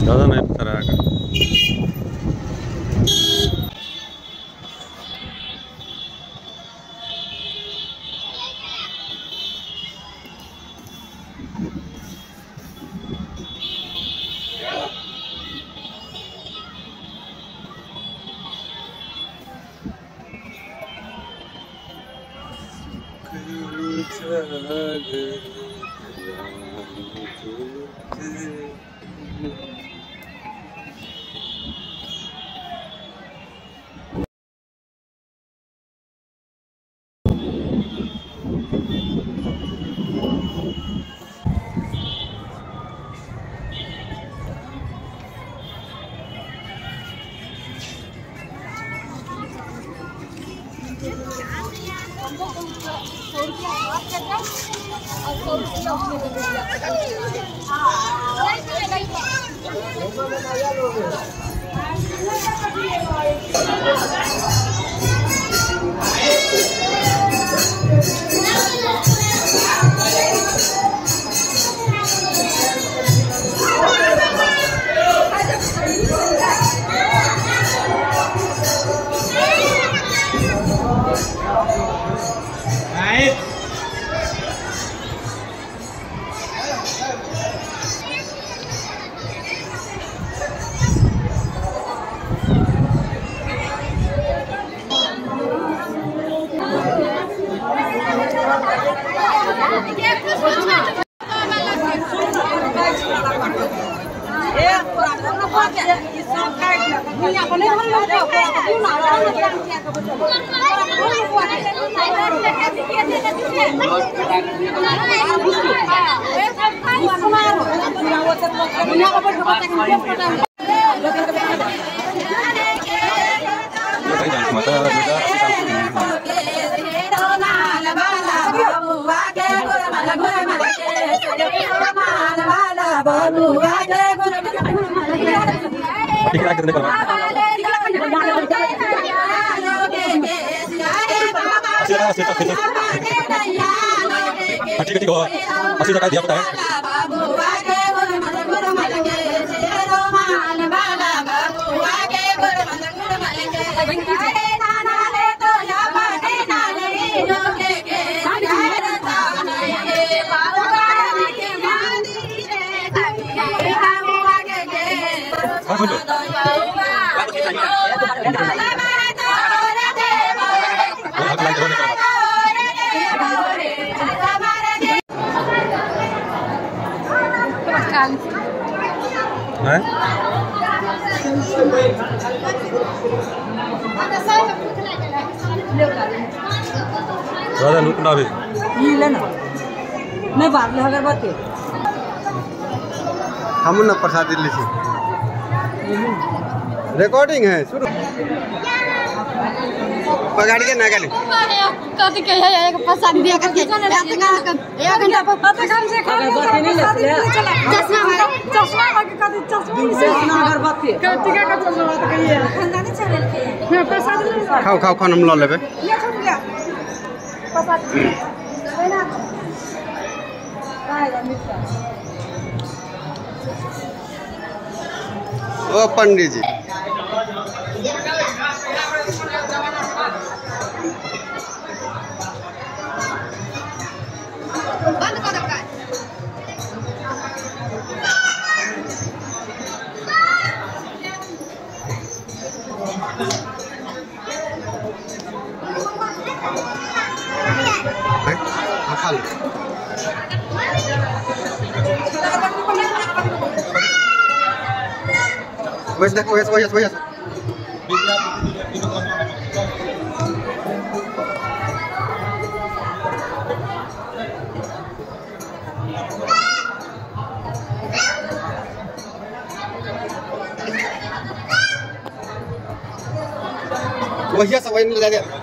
ज़्यादा नहीं पता रहेगा। ठीक हो अस्सी टका दिया पता है। राजा लुटना भी ये लेना नहीं बात ले अगरबत्ती हम ना प्रसाद दिल्ली से रिकॉर्डिंग है शुरू पगाड़ी के ना गाली कथी के है एक प्रसाद दिया करके एक घंटा पर पता काम से खा अगरबत्ती नहीं ले चश्मा लगे कथी चश्मा अगरबत्ती कथी का चश्मा बात कहिए खानदानी चैनल के मैं प्रसाद खाओ खाओ खान हम लो लेबे ये छोड़ गया प्रसाद है ना आएगा मित्र ओ पंडित जी बंद कर दो का खा लो वैसे देखो वैसे वही सब वही ले गया